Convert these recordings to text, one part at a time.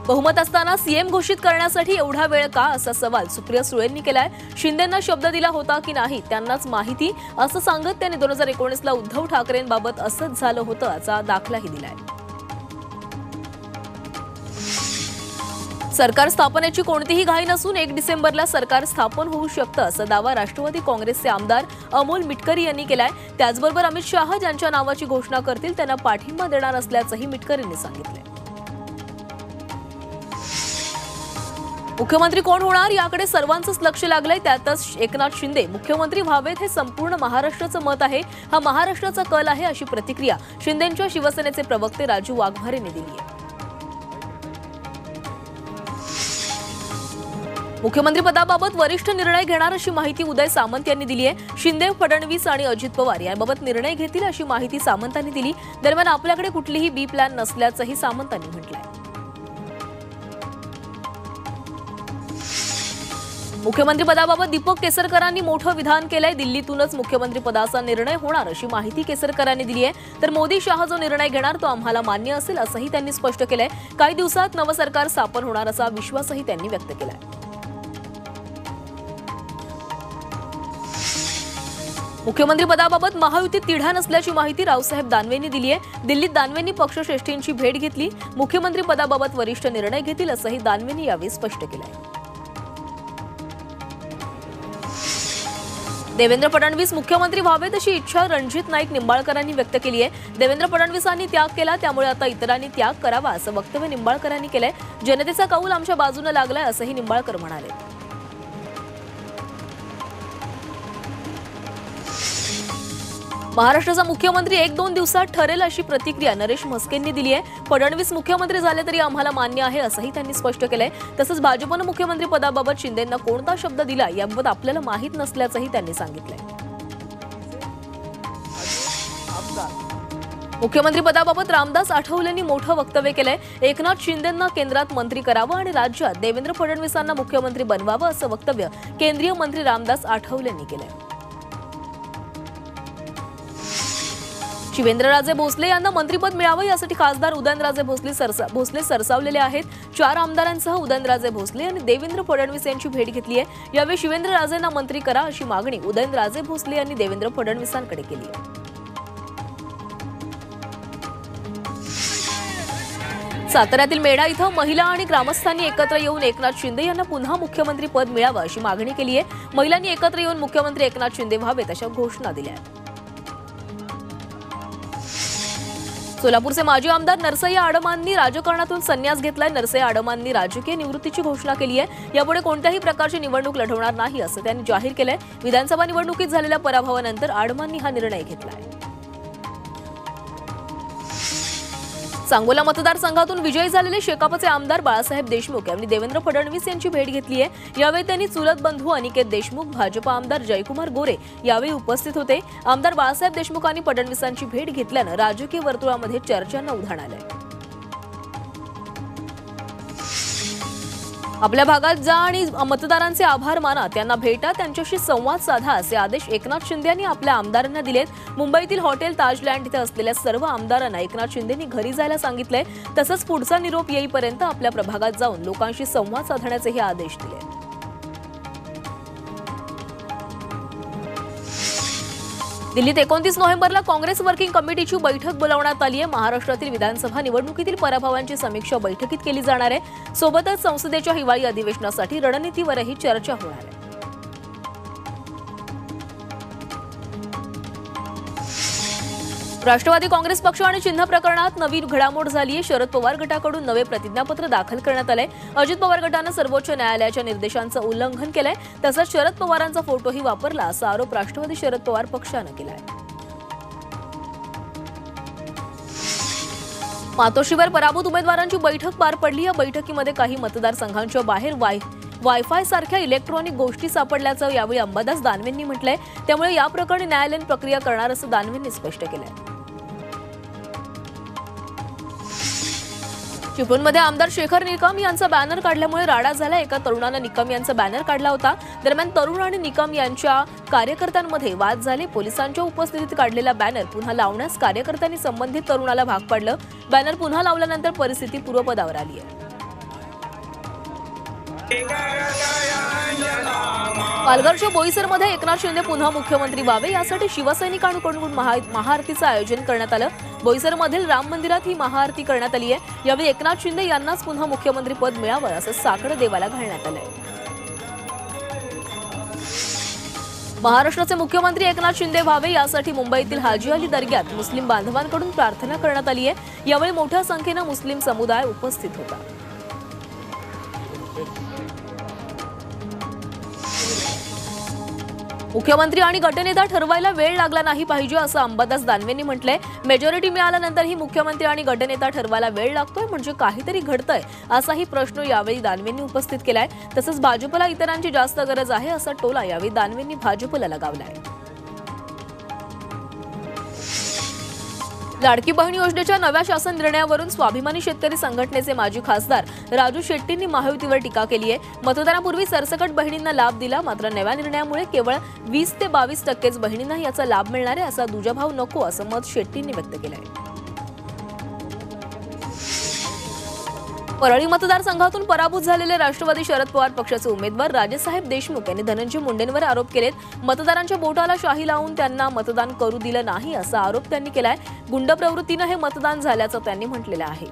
बहुमत असताना सीएम घोषित करण्यासाठी एवढा वेळ का असा सवाल सुप्रिया सुळेंनी केलाय। शिंदेंना शब्द दिला होता की नाही त्यांनाच माहिती असं सांगत त्यांनी 2019 ला उद्धव ठाकरेंबाबत असंच झालं होतं असा दाखलाही दिलाय। सरकार स्थापनेची कोणतीही घाई नसून 1 डिसेंबरला सरकार स्थापन होऊ शकतं असा दावा राष्ट्रवादी काँग्रेसचे आमदार अमोल मिटकरी यांनी केलाय। त्याचबरोबर अमित शाह ज्यांच्या नावाची घोषणा करतील त्यांना पाठिंबा देणार असल्याचंही मिटकरींनी सांगितलंय। मुख्यमंत्री कोण होणार याकडे सर्वांचंच लक्ष लागलंय। त्यातच एकनाथ शिंदे मुख्यमंत्री व्हावेत हे संपूर्ण महाराष्ट्राचं मत आहे, हा महाराष्ट्राचा कल आहे अशी प्रतिक्रिया शिंदेंच्या शिवसेनेचे प्रवक्ते राजू वाघमारे यांनी दिली आहे। मुख्यमंत्री पदाबाबत वरिष्ठ निर्णय घेणार अशी माहिती उदय सामंत यांनी दिली आहे। शिंदे, फडणवीस आणि अजित पवार याबाबत निर्णय घेतील अशी माहिती सामंतांनी दिली। दरम्यान आपल्याकडे कुठलीही बी प्लॅन नसल्याचंही सामंतांनी म्हटलंय। मुख्यमंत्री पदाबाबत दीपक केसरकरांनी मोठं विधान केलंय। दिल्लीतूनच मुख्यमंत्री पदाचा निर्णय होणार अशी माहिती केसरकरांनी दिली आहे। तर मोदी शाह जो निर्णय घेणार तो आम्हाला मान्य असेल असंही त्यांनी स्पष्ट केलंय। काही दिवसात नवं सरकार स्थापन होणार असा विश्वासही त्यांनी व्यक्त केलाय। मुख्यमंत्री पदाबाबत महायुतीत तिढा नसल्याची माहिती रावसाहेब दानवेंनी दिली आहे। दिल्लीत दानवेंनी पक्षश्रेष्ठींची भेट घेतली। मुख्यमंत्री पदाबाबत वरिष्ठ निर्णय घेतील असंही दानवेंनी यावेळी स्पष्ट केलंय। देवेंद्र फडणवीस मुख्यमंत्री व्हावेत अशी इच्छा रणजित नाईक निंबाळकरांनी व्यक्त केली आहे। देवेंद्र फडणवीसांनी त्याग केला त्यामुळे आता इतरांनी त्याग करावा असं वक्तव्य निंबाळकरांनी केलंय। जनतेचा कौल आमच्या बाजूने लागलाय असंही निंबाळकर म्हणाले। महाराष्ट्राचा मुख्यमंत्री 1-2 दिवसात ठरेल अशी प्रतिक्रिया नरेश म्हस्केंनी दिली आहे। फडणवीस मुख्यमंत्री झाले तरी आम्हाला मान्य आहे असंही त्यांनी स्पष्ट केलंय। तसंच भाजपनं मुख्यमंत्री पदाबाबत शिंदेंना कोणता शब्द दिला याबाबत आपल्याला माहित नसल्याचंही त्यांनी सांगितलंय। मुख्यमंत्री पदाबाबत रामदास आठवलेंनी मोठं वक्तव्य केलंय। एकनाथ शिंदेंना केंद्रात मंत्री करावं आणि राज्यात देवेंद्र फडणवीसांना मुख्यमंत्री बनवावं असं वक्तव्य केंद्रीय मंत्री रामदास आठवलेंनी केलंय। शिवेंद्रराजे भोसले यांना मंत्रिपद मिळावं यासाठी खासदार उदयनराजे भोसले सरसावलेले आहेत। 4 आमदारांसह उदयनराजे भोसले यांनी देवेंद्र फडणवीस यांची भेट घेतली आहे। यावेळी शिवेंद्रराजेंना मंत्री करा अशी मागणी उदयनराजे भोसले यांनी देवेंद्र फडणवीसांकडे केली आहे। साताऱ्यातील मेढा इथं महिला आणि ग्रामस्थांनी एकत्र येऊन एकनाथ शिंदे यांना पुन्हा मुख्यमंत्री पद मिळावं अशी मागणी केली आहे। महिलांनी एकत्र येऊन मुख्यमंत्री एकनाथ शिंदे व्हावेत अशा घोषणा दिल्या आहेत। सोलापूरचे माजी आमदार नरसय्या आडमांनी राजकारणातून संन्यास घेतलाय। नरसय्या आडमांनी राजकीय निवृत्तीची घोषणा केली आहे। यापुढे कोणत्याही प्रकारची निवडणूक लढवणार नाही असं त्यांनी जाहीर केलंय। विधानसभा निवडणुकीत झालेल्या पराभवानंतर आडमांनी हा निर्णय घेतलाय। सांगोला मतदारसंघातून विजयी झालेले शेकापचे आमदार बाळासाहेब देशमुख यांनी देवेंद्र फडणवीस यांची भेट घेतली आहे। यावेळी त्यांनी चुलत बंधू अनिकेत देशमुख, भाजपा आमदार जयकुमार गोरे यावेळी उपस्थित होते। आमदार बाळासाहेब देशमुखांनी फडणवीसांची भेट घेतल्यानं राजकीय वर्तुळामध्ये चर्चांना उधाण आलंय। आपल्या भागात जा आणि मतदारांचे आभार माना, त्यांना भेटा, त्यांच्याशी संवाद साधा असे आदेश एकनाथ शिंदे यांनी आपल्या आमदारांना दिलेत। मुंबईतील हॉटेल ताजलँड इथे असलेल्या सर्व आमदारांना एकनाथ शिंदेंनी घरी जायला सांगितलंय। तसंच पुढचा निरोप येईपर्यंत आपल्या प्रभागात जाऊन लोकांशी संवाद साधण्याचेही आदेश दिले। दिल्लीत 29 नोव्हेंबरला काँग्रेस वर्किंग कमिटीची बैठक बोलावण्यात आली आहे। महाराष्ट्रातील विधानसभा निवडणुकीतील पराभवांची समीक्षा बैठकीत केली जाणार आहे। सोबतच संसदेच्या हिवाळी अधिवेशनासाठी रणनीतीवरही चर्चा होणार आहे। राष्ट्रवादी काँग्रेस पक्ष आणि चिन्ह प्रकरणात नवी घडामोड झाली आहे। शरद पवार गटाकडून नवे प्रतिज्ञापत्र दाखल करण्यात आले। अजित पवार गटानं सर्वोच्च न्यायालयाच्या निर्देशांचं उल्लंघन केलंय। तसंच शरद पवारांचा फोटोही वापरला असा आरोप राष्ट्रवादी शरद पवार पक्षानं केलाय। मातोश्रीवर पराभूत उमेदवारांची बैठक पार पडली। या बैठकीमध्ये काही मतदारसंघांच्या बाहेर वायफाय सारख्या इलेक्ट्रॉनिक गोष्टी सापडल्याचं यावेळी अंबादास दानवेंनी म्हटलंय। त्यामुळे या प्रकरणी न्यायालयीन प्रक्रिया करणार असं दानवेंनी स्पष्ट केलंय। चिपळूणमध्ये आमदार शेखर निकम यांचा बॅनर काढल्यामुळे राडा झाला। एका तरुणानं निकम यांचा बॅनर काढला होता। दरम्यान तरुण आणि निकम यांच्या कार्यकर्त्यांमध्ये वाद झाले। पोलिसांच्या उपस्थितीत काढलेला बॅनर पुन्हा लावण्यास कार्यकर्त्यांनी संबंधित तरुणाला भाग पाडलं। बॅनर पुन्हा लावल्यानंतर परिस्थिती पूर्वपदावर आली आहे। पालघरच्या बोईसरमध्ये एकनाथ शिंदे पुन्हा मुख्यमंत्री व्हावे यासाठी शिवसैनिकांकडून महाआरतीचं आयोजन करण्यात आलं। बोईसरमधील राम मंदिरात ही महाआरती करण्यात आली आहे। यावेळी एकनाथ शिंदे यांनाच पुन्हा मुख्यमंत्री पद मिळावं असं साकडं देवाला घालण्यात आलंय। महाराष्ट्राचे मुख्यमंत्री एकनाथ शिंदे व्हावे यासाठी मुंबईतील हाजी अली दर्ग्यात मुस्लिम बांधवांकडून प्रार्थना करण्यात आली आहे। यावेळी मोठ्या संख्येनं मुस्लिम समुदाय उपस्थित होता। मुख्यमंत्री आणि गटनेता ठरवायला वेळ लागला नाही पाहिजे असं अंबादास दानवेंनी म्हटलंय। मेजॉरिटी मिळाल्यानंतरही मुख्यमंत्री आणि गटनेता ठरवायला वेळ लागतोय म्हणजे काहीतरी घडतंय असाही प्रश्न यावेळी दानवेंनी उपस्थित केलाय। तसंच भाजपला इतरांची जास्त गरज आहे असा टोला यावेळी दानवेंनी भाजपला लगावलाय। लाडकी बहीण योजनेच्या नव्या शासन निर्णयावरून स्वाभिमानी शेतकरी संघटनेचे माजी खासदार राजू शेट्टींनी महायुतीवर टीका केली आहे। मतदानापूर्वी सरसकट बहिणींना लाभ दिला, मात्र नव्या निर्णयामुळे केवळ 20 ते 22% बहिणींना याचा लाभ मिळणार आहे। असा दुजाभाव नको असं मत शेट्टींनी व्यक्त केलं आहे। परळी मतदारसंघातून पराभूत झालेले राष्ट्रवादी शरद पवार पक्षाचे उमेदवार राजेसाहेब देशमुख यांनी धनंजय मुंडेंवर आरोप केलेत। मतदारांच्या बोटाला शाही लावून त्यांना मतदान करू दिलं नाही असा आरोप त्यांनी केलाय। गुंड प्रवृत्तीने हे मतदान झाल्याचं त्यांनी म्हटलेलं आहे।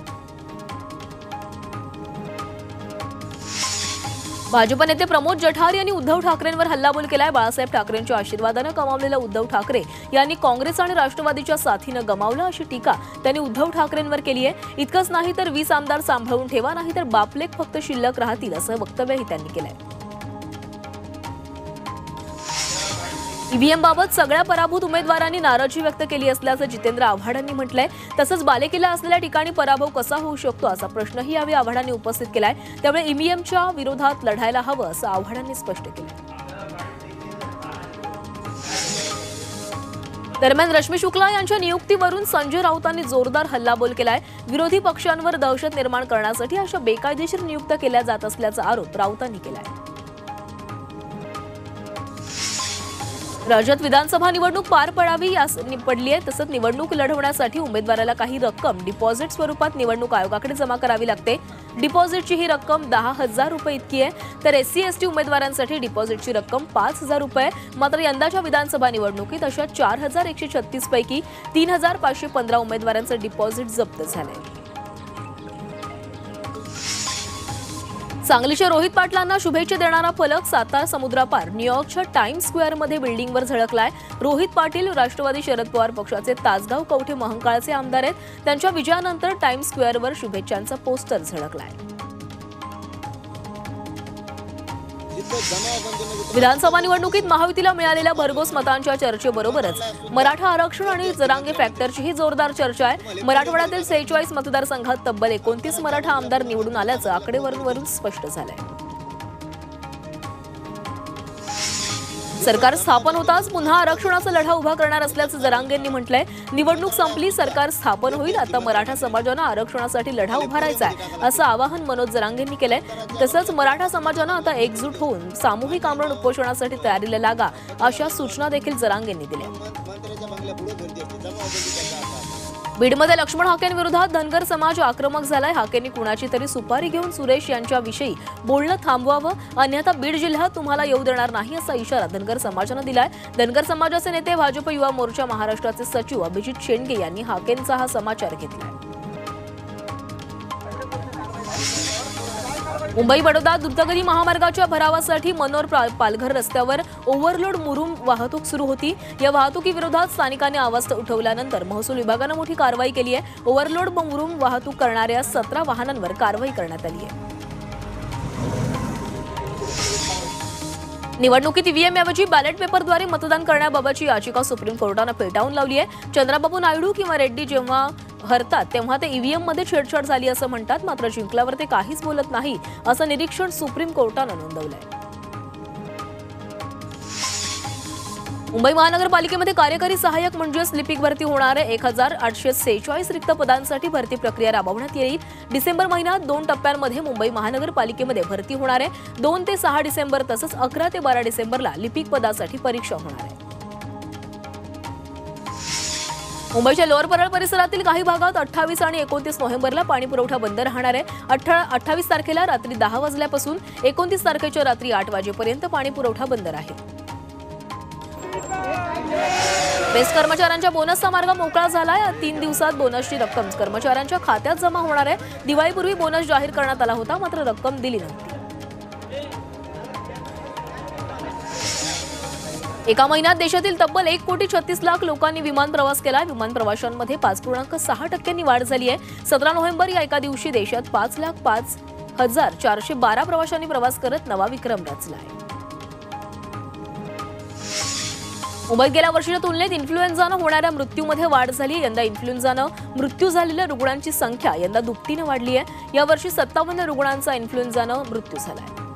भाजप नेते प्रमोद जठार यांनी उद्धव ठाकरेंवर हल्लाबोल केलाय। बाळासाहेब ठाकरेंच्या आशीर्वादानं कमावलेलं उद्धव ठाकरे यांनी काँग्रेस आणि राष्ट्रवादीच्या साथीनं गमावलं अशी टीका त्यांनी उद्धव ठाकरेंवर केली आहे। इतकंच नाही तर 20 आमदार सांभाळून ठेवा, नाही तर बापलेख फक्त शिल्लक राहतील असं वक्तव्यही त्यांनी केलंय। ईव्हीएम बाबत सगळ्या पराभूत उमेदवारांनी नाराजी व्यक्त केली असल्याचं जितेंद्र आव्हाडांनी म्हटलंय। तसंच बालेकिल्ला असलेल्या ठिकाणी पराभव कसा होऊ शकतो असा प्रश्नही यावेळी आव्हाडांनी उपस्थित केलाय। त्यामुळे ईव्हीएमच्या विरोधात लढायला हवं असं आव्हाडांनी स्पष्ट केलं। दरम्यान रश्मी शुक्ला यांच्या नियुक्तीवरून संजय राऊतांनी जोरदार हल्लाबोल केलाय। विरोधी पक्षांवर दहशत निर्माण करण्यासाठी अशा बेकायदेशीर नियुक्त्या केल्या जात असल्याचा आरोप राऊतांनी केलाय। राज्यात विधानसभा निवडणूक पार पडावी यास पडली आहे। तसंच निवडणूक लढवण्यासाठी उमेदवाराला काही रक्कम डिपॉझिट स्वरूपात निवडणूक आयोगाकडे जमा करावी लागते। डिपॉझिटची ही रक्कम 10,000 रुपये इतकी आहे, तर SC/ST उमेदवारांसाठी डिपॉझिटची रक्कम 5,000 रुपये। मात्र यंदाच्या विधानसभा निवडणुकीत अशा 4,136 पैकी 3,515 उमेदवारांचं डिपॉझिट जप्त झालंय। सांगलीच्या रोहित पाटलांना शुभेच्छा देणारा फलक सातारा समुद्रापार न्यूयॉर्कच्या टाइम्स स्क्वेअरमध्ये बिल्डिंगवर झळकलाय। रोहित पाटील राष्ट्रवादी शरद पवार पक्षाचे तासगाव कवठे महांकाळचे आमदार आहेत। त्यांच्या विजयानंतर टाइम्स स्क्वेअरवर शुभेच्छांचा पोस्टर झळकलाय। विधानसभा निवडणुकीत महायुतीला मिळालेल्या भरघोस मतांच्या चर्चेबरोबरच मराठा आरक्षण आणि जरांगे फॅक्टरचीही जोरदार चर्चा आहे। मराठवाड्यातील 46 मतदारसंघात तब्बल 29 मराठा आमदार निवडून आल्याचं आकडेवारीवरून स्पष्ट झालंय। सरकार स्थापन होताच पुन्हा आरक्षणाचा लढा उभा करणार असल्याचं जरांगेंनी म्हटलंय। निवडणूक संपली, सरकार स्थापन होईल, आता मराठा समाजानं आरक्षणासाठी लढा उभारायचा आहे असं आवाहन मनोज जरांगेंनी केलंय। तसंच मराठा समाजानं आता एकजूट होऊन सामूहिक आमरण उपोषणासाठी तयारीला लागा अशा सूचना देखील जरांगेंनी दिल्या। बीडमध्ये लक्ष्मण हाकेंविरोधात धनगर समाज आक्रमक झालाय। हाकेंनी कुणाची तरी सुपारी घेऊन सुरेश यांच्याविषयी बोलणं थांबवावं, अन्यथा बीड जिल्ह्यात तुम्हाला येऊ देणार नाही असा इशारा धनगर समाजानं दिलाय। धनगर समाजाचे नेते भाजप युवा मोर्चा महाराष्ट्राचे सचिव अभिजित शेंडगे यांनी हाकेंचा हा समाचार घेतलाय। मुंबई बडोदा द्रुतगती महामार्गाच्या भरावासाठी मनोर पालघर रस्त्यावर ओव्हरलोड मुरुम वाहतूक सुरू होती। या वाहतुकीविरोधात स्थानिकांनी आवाज उठवल्यानंतर महसूल विभागानं मोठी कारवाई केली आहे। ओव्हरलोड मुरुम वाहतूक करणाऱ्या 17 वाहनांवर कारवाई करण्यात आली आहे। निवडणुकीत ईव्हीएमऐवजी बॅलेट पेपरद्वारे मतदान करण्याबाबतची याचिका सुप्रीम कोर्टानं फेटाळून लावली आहे। चंद्राबाबू नायडू किंवा रेड्डी जेव्हा हरतात तेव्हा ते ईव्हीएम मध्ये छेडछाड झाली असं म्हणतात, मात्र जिंकल्यावर ते काहीच बोलत नाही असं निरीक्षण सुप्रीम कोर्टानं नोंदवलंय। मुंबई महानगरपालिकेमध्ये कार्यकारी सहाय्यक म्हणजेच लिपिक भरती होणार आहे। 1,846 रिक्त पदांसाठी भरती प्रक्रिया राबवण्यात येईल। डिसेंबर महिन्यात 2 टप्प्यांमध्ये मुंबई महानगरपालिकेमध्ये भरती होणार आहे। 2 ते 6 डिसेंबर तसंच 11 ते 12 डिसेंबरला लिपिक पदासाठी परीक्षा होणार आहे। मुंबईच्या लोअर परळ परिसरातील काही भागात 28 आणि 29 नोव्हेंबरला पाणी पुरवठा बंद राहणार आहे। 28 तारखेला रात्री 10 वाजल्यापासून 29 तारखेच्या रात्री 8 वाजेपर्यंत पाणी पुरवठा बंद राहील। बेस्ट कर्मचाऱ्यांच्या बोनसचा मार्ग मोकळा झालाय। 3 दिवसात बोनसची रक्कम कर्मचाऱ्यांच्या खात्यात जमा होणार आहे। दिवाळीपूर्वी बोनस जाहीर करण्यात आला होता, मात्र रक्कम दिली नव्हती। एका महिन्यात देशातील तब्बल 1,36,00,000 लोकांनी विमान प्रवास केला। विमान प्रवाशांमध्ये 5.6% वाढ झाली आहे। 17 नोव्हेंबर या एका दिवशी देशात 5,05,412 प्रवाशांनी प्रवास करत नवा विक्रम रचला आहे। मुंबईत गेल्या वर्षीच्या तुलनेत इन्फ्लुएन्झानं होणाऱ्या मृत्यूमध्ये वाढ झाली। यंदा इन्फ्लुएन्झानं मृत्यू झालेल्या रुग्णांची संख्या यंदा दुपटीने वाढली आहे। यावर्षी 57 रुग्णांचा इन्फ्लुएन्झानं मृत्यू झाला आहे।